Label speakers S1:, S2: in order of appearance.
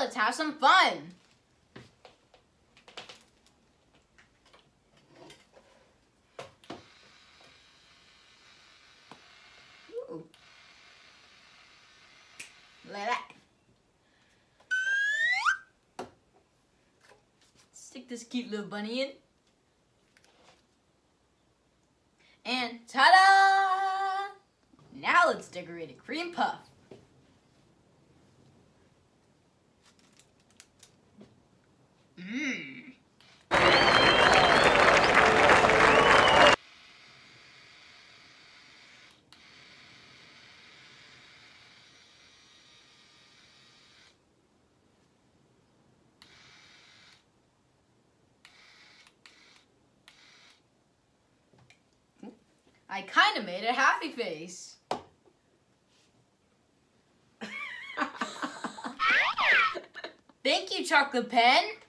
S1: let's have some fun. Ooh. Look at that. Stick this cute little bunny in. And ta-da! Now let's decorate a cream puff. Mmm. I kind of made a happy face. Thank you, Chocolate Pen.